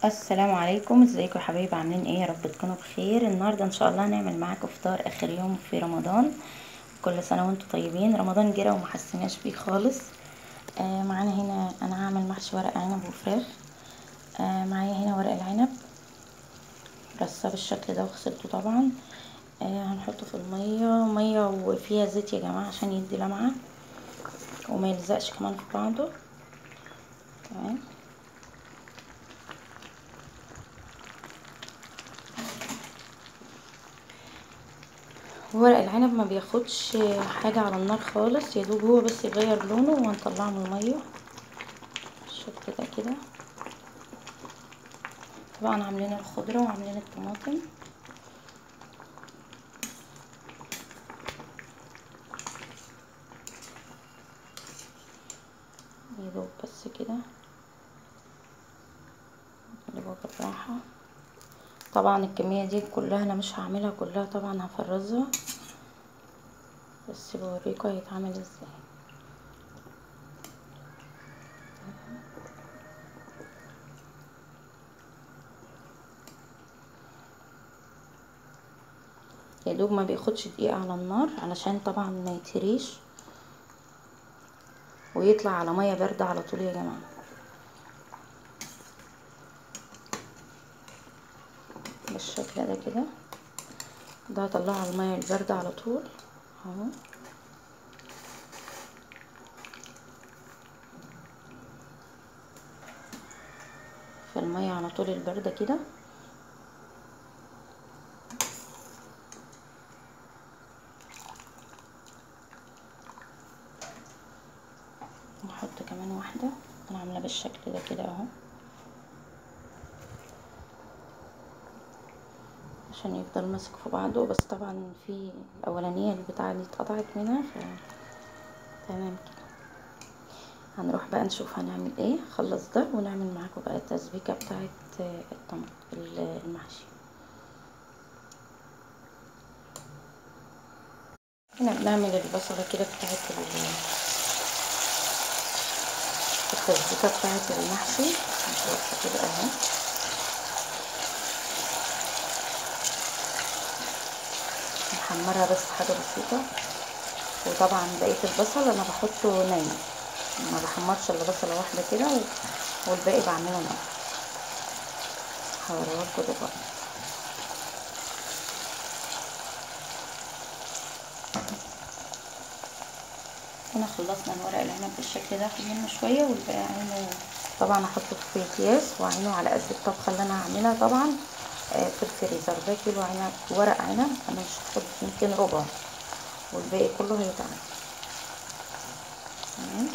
السلام عليكم، ازيكم يا حبايبي؟ عاملين ايه؟ يا رب تكونوا بخير. النهارده ان شاء الله هنعمل معاكم فطار اخر يوم في رمضان. كل سنه وانتم طيبين. رمضان جرى وما حسيناش بيه خالص. معانا هنا انا هعمل محشي ورق عنب وفراخ. معايا هنا ورق العنب رصاه بالشكل ده وغسلته طبعا. هنحطه في ميه وفيها زيت يا جماعه عشان يدي لمعه وما يلزقش كمان في بعضه. تمام. ورق العنب ما بياخدش حاجة على النار خالص، يا دوب هو بس يغير لونه وهنطلعه من المية بالشكل ده كده. طبعا عاملين الخضرة وعاملين الطماطم. يا دوب بس كده نقلبه بالراحة. طبعا الكمية دي كلها انا مش هعملها كلها، طبعا هفرزها بس بوريكم هيتعمل ازاي. يا دوب ما بياخدش دقيقة على النار علشان طبعا ما يتهريش ويطلع على مية باردة على طول يا جماعة. بالشكل ده كده. ده هطلعه على المية الباردة على طول اهو. في المية على طول الباردة كده. نحط كمان واحدة. انا عاملة بالشكل ده كده اهو عشان يفضل ماسك في بعضه، بس طبعا في الاولانية البتاعة دي اتقطعت منها تمام كده. هنروح بقى نشوف هنعمل ايه. خلص ده ونعمل معاكم بقى التسبيكة بتاعت المحشي. هنا بنعمل البصلة كده بتاعت التسبيكة بتاعت المحشي. نشوفها كده اهو. نحمرها بس حاجة بسيطة. وطبعا بقية البصل انا بحطه ني، ما بحمرش الا بصلة واحدة كده والباقي بعمله ني. هوريهولكوا دلوقتي. هنا خلصنا الورق العنب بالشكل ده، هاخد منه شويه والباقي عينه طبعا هحطه في اكياس وعينه على قد الطبخه اللي انا هعملها طبعا. في الفريزر. ده كيلو عنب ورق عنب، انا مش هاخد يمكن ربع والباقي كله هيتعمل. تمام.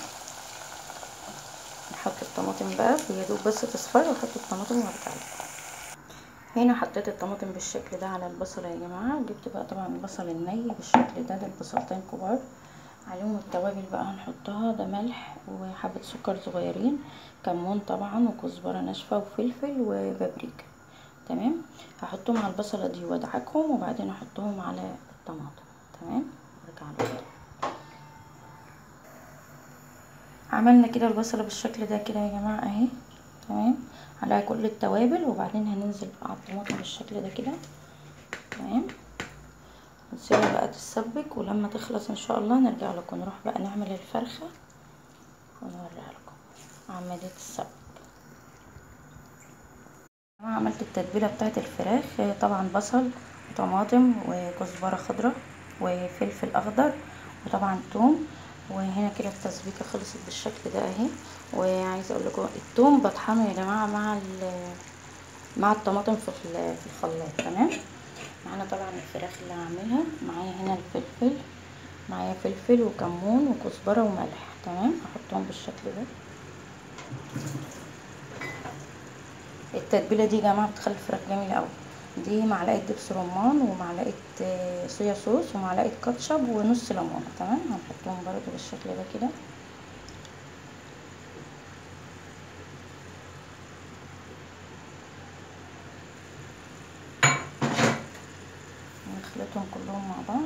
نحط الطماطم بقى يا دوب بس تصفر واحط الطماطم وارجع. هنا حطيت الطماطم بالشكل ده على البصله يا جماعه، وجبت بقى طبعا البصل الني بالشكل ده البصلتين كبار. عليهم التوابل بقى هنحطها. ده ملح وحبة سكر صغيرين، كمون طبعا وكزبرة ناشفة وفلفل وبابريكا. تمام. هحطهم على البصلة دي وادعكهم وبعدين احطهم على الطماطم. تمام. ارجع له. عملنا كده البصلة بالشكل ده كده يا جماعة اهي. تمام. عليها كل التوابل وبعدين هننزل بقى على الطماطم بالشكل ده كده. تمام. نسيبها بقى تتسبك ولما تخلص ان شاء الله نرجع لكم نروح بقى نعمل الفرخة ونوريها لكم عملية السبك. انا عملت التتبيله بتاعت الفراخ. طبعا بصل وطماطم وكزبره خضراء وفلفل اخضر وطبعا توم. وهنا كده التسبيكه خلصت بالشكل ده اهي. وعايزه اقول لكم التوم بطحنه يا جماعه مع الطماطم في الخلاط. تمام. معانا طبعا الفراخ اللي هعملها. معايا هنا الفلفل، معايا فلفل وكمون وكزبره وملح. تمام. هحطهم بالشكل ده. التتبيله دي يا جماعه بتخلي الفراخ جميله قوي. دي معلقه دبس رمان ومعلقه صويا صوص ومعلقه كاتشب ونص ليمونه. تمام. هنحطهم برضو بالشكل ده كده. نخلطهم كلهم مع بعض.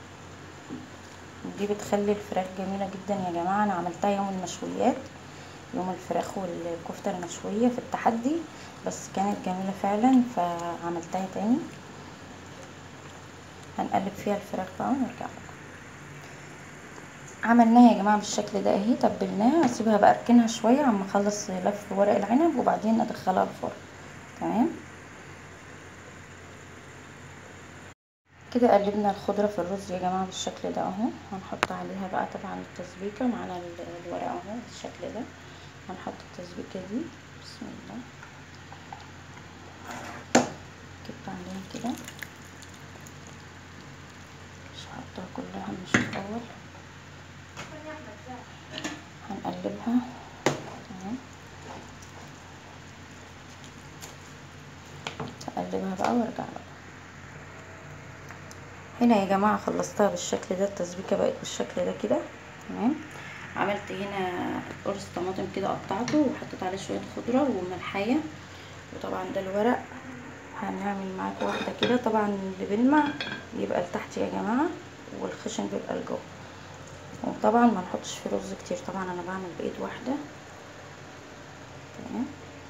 دي بتخلي الفراخ جميله جدا يا جماعه. انا عملتها يوم المشويات يوم الفراخ والكفتة المشوية في التحدي، بس كانت جميلة فعلا فعملتها تاني. هنقلب فيها الفراخ بقى ونرجع لكم. عملناها يا جماعه بالشكل ده اهي، تبلناها. اسيبها بقى اركنها شويه عما اخلص لف ورق العنب وبعدين ادخلها الفرن. تمام كده. قلبنا الخضره في الرز يا جماعه بالشكل ده اهو. هنحط عليها بقى طبعا التسبيكه معانا الورق اهو بالشكل ده. هنحط التسبيكه دي. بسم الله. كده عندنا كده، مش هحطها كلها، مش الاول. هنقلبها. تمام هقلبها بقى وارجع لها. هنا يا جماعه خلصتها بالشكل ده، التسبيكه بقت بالشكل ده كده. تمام. عملت هنا قرص طماطم كده، قطعته وحطيت عليه شويه خضره وملحيه، وطبعا ده الورق. هنعمل معاكم واحده كده، طبعا اللي بيلمع بيبقى لتحت يا جماعه والخشن بيبقى لجوه. وطبعا ما نحطش فيه رز كتير، طبعا انا بعمل بايد واحده. تمام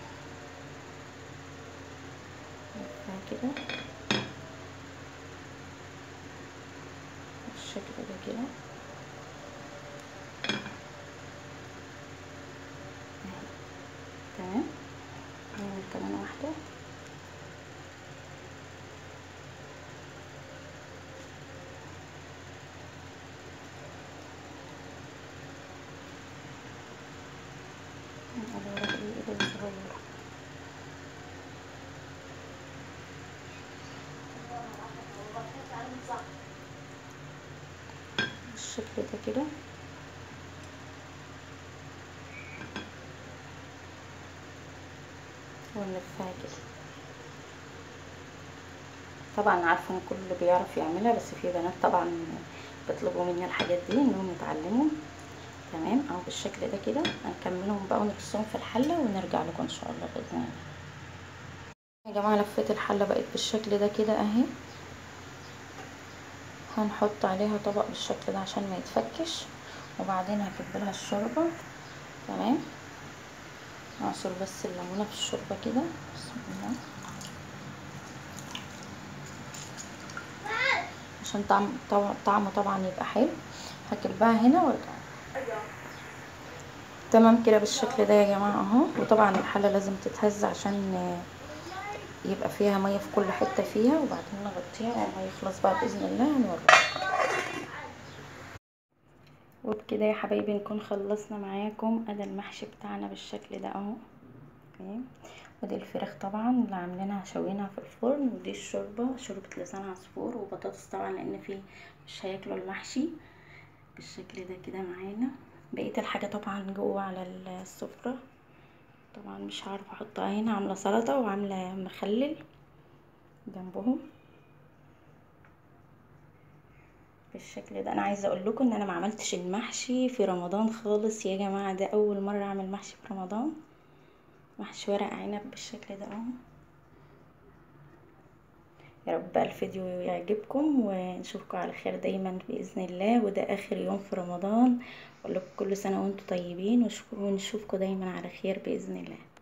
كده بالشكل ده كده. تمام نعمل كمان واحده. بالشكل ده كده. ونلفها كده. طبعا عارفه ان كل اللي بيعرف يعملها، بس في بنات طبعا بيطلبوا مني الحاجات دي انهم يتعلموا. تمام اهو بالشكل ده كده. هنكملهم بقى ونرصهم في الحله ونرجع لكم ان شاء الله باذن الله. يا جماعه لفيت الحله بقت بالشكل ده كده اهي. هنحط عليها طبق بالشكل ده عشان ما يتفكش، وبعدين هكب لها الشوربه. تمام اعصر بس الليمونه في الشوربه كده. بسم الله. عشان طعمه طبعا يبقى حلو. هكبها هنا وارجع. تمام كده بالشكل ده يا جماعه اهو. وطبعا الحله لازم تتهز عشان يبقى فيها ميه في كل حته فيها، وبعدين نغطيها وما يخلص بقى باذن الله هنوريكم. وبكده يا حبايبي نكون خلصنا معاكم. ادي المحشي بتاعنا بالشكل ده اهو. تمام. ودي الفراخ طبعا اللي عاملينها شويناها في الفرن، ودي الشوربه، شوربه لسان عصفور وبطاطس طبعا لان في مش هياكلوا المحشي. بالشكل ده كده معانا بقيه الحاجه طبعا جوه على السفره. طبعا مش عارفه احطها هنا. عامله سلطه وعامله مخلل جنبهم بالشكل ده. انا عايزه اقول لكم ان انا ما عملتش المحشي في رمضان خالص يا جماعه، ده اول مره اعمل محشي في رمضان. محشي ورق عنب بالشكل ده اهو. يا رب بقى الفيديو يعجبكم ونشوفكم على خير دايما باذن الله. وده اخر يوم في رمضان. اقول لكم كل سنه وانتم طيبين ونشوفكم دايما على خير باذن الله.